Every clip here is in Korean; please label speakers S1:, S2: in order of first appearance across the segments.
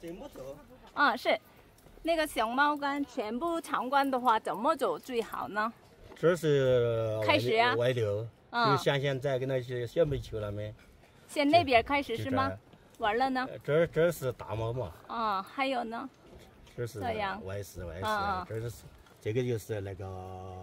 S1: 啊，是。那个熊猫干全部参观的话，怎么走最好呢？
S2: 这是
S1: 开始啊，
S2: 外流，就像现在跟那些小煤球那边。
S1: 先那边开始是吗？完了呢？
S2: 这是大猫嘛。
S1: 啊，还有呢？
S2: 这是外室，这个就是那个，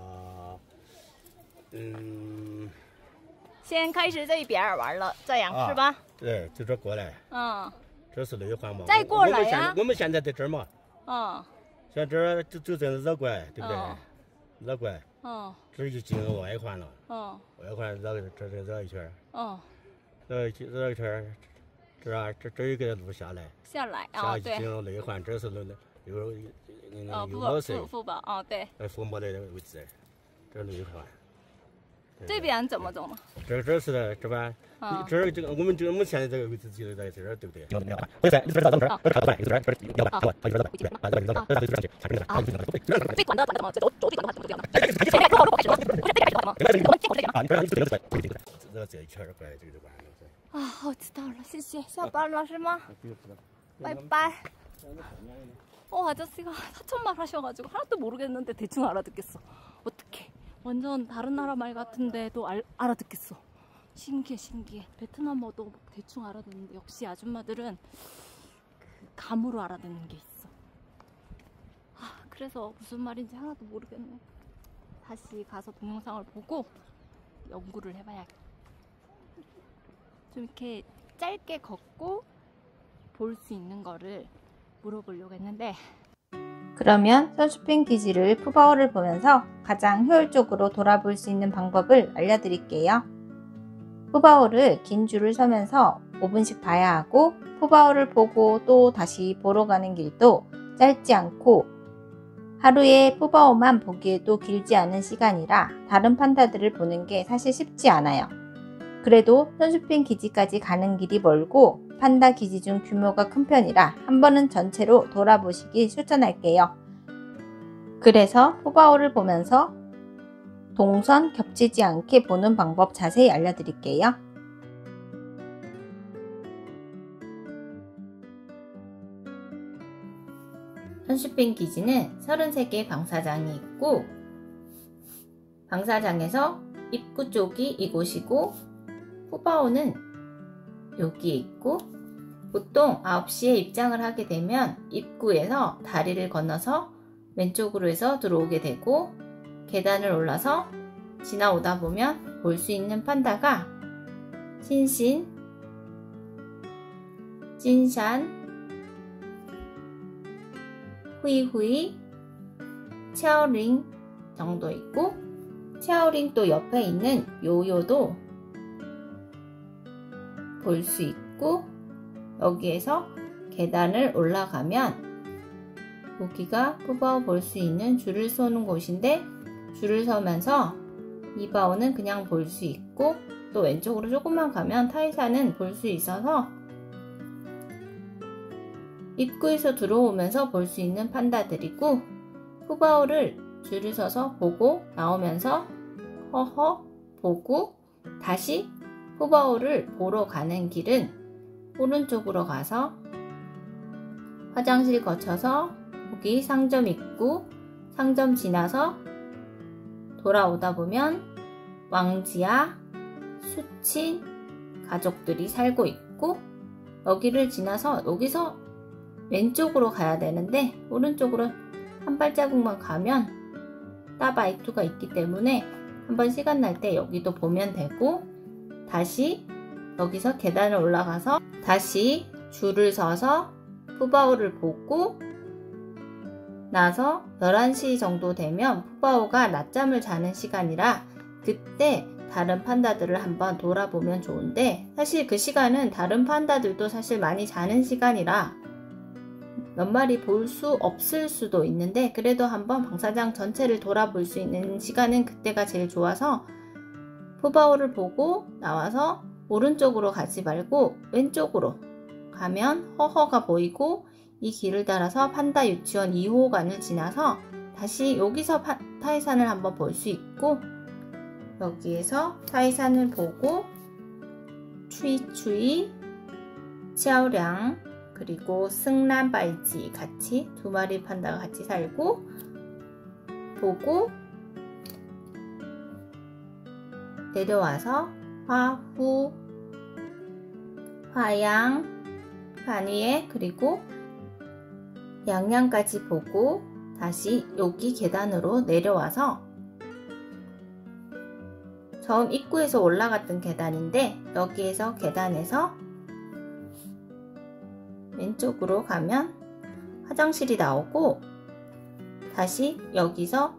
S1: 先开始这一边玩了，这样是吧？
S2: 对，就这过来。这是内环嘛。
S1: 再过来呀。
S2: 我们现在在这儿嘛。像这儿就这样绕过来，对不对？绕过来。这就进入外环了。外环绕这绕一圈。绕一圈，这有个路下来。下去进入内环，这是有
S1: 福宝哦，对。
S2: 福宝的位置，这内环。
S1: 这边怎么走呢？
S2: 这是这边，这个我们现在这个位置就在这儿，对不对？
S1: 最短的怎么走？走最短的话怎么这样呢？
S2: 这一圈过来这个关。
S1: 啊，我知道了，谢谢。下班了是吗？拜拜。아저씨가 사천말 하셔가지고 하나도 모르겠는데 대충 알아듣겠어. 어떡해. 완전 다른 나라 말 같은데도 알아듣겠어. 신기해. 베트남어도 대충 알아듣는데 역시 아줌마들은 그 감으로 알아듣는 게 있어. 그래서 무슨 말인지 하나도 모르겠네. 다시 가서 동영상을 보고 연구를 해봐야겠다. 좀 이렇게 짧게 걷고 볼 수 있는 거를 물어보려고 했는데,
S3: 그러면 선쇼핑 기지를 푸바오를 보면서 가장 효율적으로 돌아볼 수 있는 방법을 알려드릴게요. 푸바오를 긴 줄을 서면서 5분씩 봐야 하고, 푸바오를 보고 또 다시 보러 가는 길도 짧지 않고 하루에 푸바오만 보기에도 길지 않은 시간이라 다른 판다들을 보는 게 사실 쉽지 않아요. 그래도 선쇼핑 기지까지 가는 길이 멀고 판다 기지 중 규모가 큰 편이라 한 번은 전체로 돌아보시길 추천할게요. 그래서 푸바오를 보면서 동선 겹치지 않게 보는 방법 자세히 알려드릴게요. 선쇼핑 기지는 33개의 방사장이 있고, 방사장에서 입구 쪽이 이곳이고 푸바오는 여기에 있고, 보통 9시에 입장을 하게 되면 입구에서 다리를 건너서 왼쪽으로 해서 들어오게 되고, 계단을 올라서 지나오다 보면 볼 수 있는 판다가 신신, 찐샨, 후이후이, 차오링 정도 있고, 차오링 또 옆에 있는 요요도 볼 수 있고, 여기에서 계단을 올라가면 여기가 푸바오 볼 수 있는 줄을 서는 곳인데, 줄을 서면서 이바오는 그냥 볼 수 있고, 또 왼쪽으로 조금만 가면 타이산은 볼 수 있어서 입구에서 들어오면서 볼 수 있는 판다들이고, 푸바오를 줄을 서서 보고 나오면서 허허 보고 다시 푸바오를 보러 가는 길은 오른쪽으로 가서 화장실 거쳐서 여기 상점 입구, 상점 지나서 돌아오다 보면 왕지아, 수친 가족들이 살고 있고, 여기를 지나서 여기서 왼쪽으로 가야 되는데 오른쪽으로 한 발자국만 가면 따바이투가 있기 때문에 한번 시간 날 때 여기도 보면 되고, 다시 여기서 계단을 올라가서 다시 줄을 서서 푸바오를 보고 나서 11시 정도 되면 푸바오가 낮잠을 자는 시간이라 그때 다른 판다들을 한번 돌아보면 좋은데, 사실 그 시간은 다른 판다들도 사실 많이 자는 시간이라 몇 마리 볼 수 없을 수도 있는데, 그래도 한번 방사장 전체를 돌아볼 수 있는 시간은 그때가 제일 좋아서 푸바오를 보고 나와서 오른쪽으로 가지 말고 왼쪽으로 가면 허허가 보이고, 이 길을 따라서 판다 유치원 2호관을 지나서 다시 여기서 타이산을 한번 볼 수 있고, 여기에서 타이산을 보고 추이추이, 치아오량, 그리고 승란발지 같이 2마리 판다가 같이 살고 보고 내려와서 화후, 화양, 반위에 그리고 양양까지 보고 다시 여기 계단으로 내려와서 처음 입구에서 올라갔던 계단인데 여기에서 계단에서 왼쪽으로 가면 화장실이 나오고 다시 여기서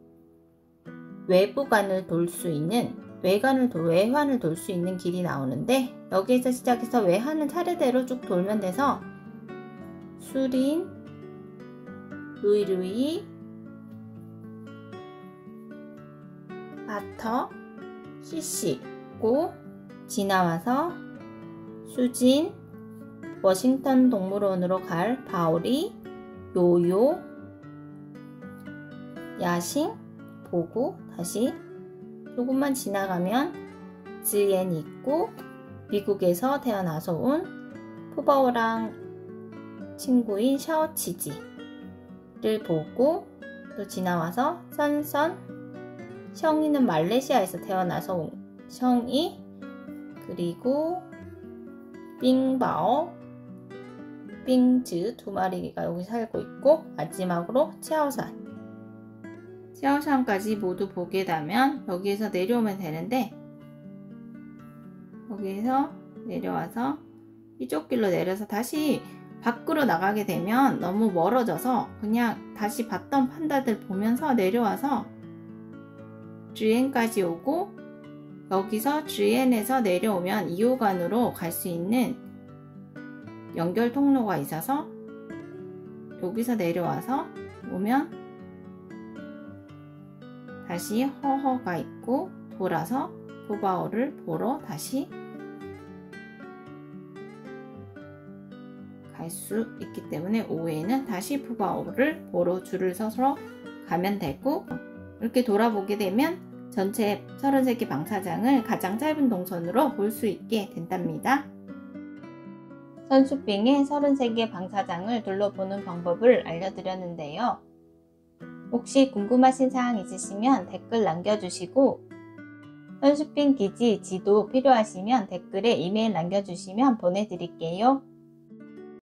S3: 외부관을 돌 수 있는 외관을 외환을 돌 수 있는 길이 나오는데 여기에서 시작해서 외환은 차례대로 쭉 돌면 돼서 수린, 루이루이, 바터, CC고 지나와서 수진, 워싱턴 동물원으로 갈 바오리, 요요, 야싱 보고 다시 조금만 지나가면 즈엔 있고 미국에서 태어나서 온 푸바오랑 친구인 샤오치지를 보고 또 지나와서 선선, 셩이는 말레이시아에서 태어나서 온 셩이, 그리고 빙바오, 빙즈 2마리가 여기 살고 있고 마지막으로 치아오산. 치아오산까지 모두 보게 되면 여기에서 내려오면 되는데 여기에서 내려와서 이쪽 길로 내려서 다시 밖으로 나가게 되면 너무 멀어져서 그냥 다시 봤던 판다들 보면서 내려와서 쥐엔까지 오고 여기서 쥐엔에서 내려오면 2호관으로 갈 수 있는 연결 통로가 있어서 여기서 내려와서 오면 다시 허허가 있고 돌아서 푸바오를 보러 다시 갈 수 있기 때문에 오후에는 다시 푸바오를 보러 줄을 서서 가면 되고 이렇게 돌아보게 되면 전체 33개 방사장을 가장 짧은 동선으로 볼 수 있게 된답니다. 선수빙의 33개 방사장을 둘러보는 방법을 알려드렸는데요. 혹시 궁금하신 사항 있으시면 댓글 남겨주시고 선수빙 기지 지도 필요하시면 댓글에 이메일 남겨주시면 보내드릴게요.